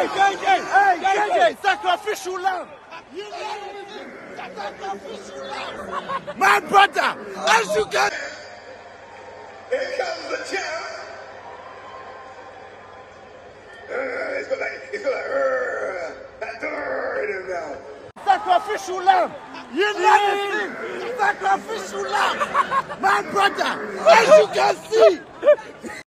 JJ, sacrificial lamb. My brother, as you can. Here comes the champ. It's got that in his mouth. Sacrificial lamb. You know the thing. Sacrificial lamb. My brother, as you can see.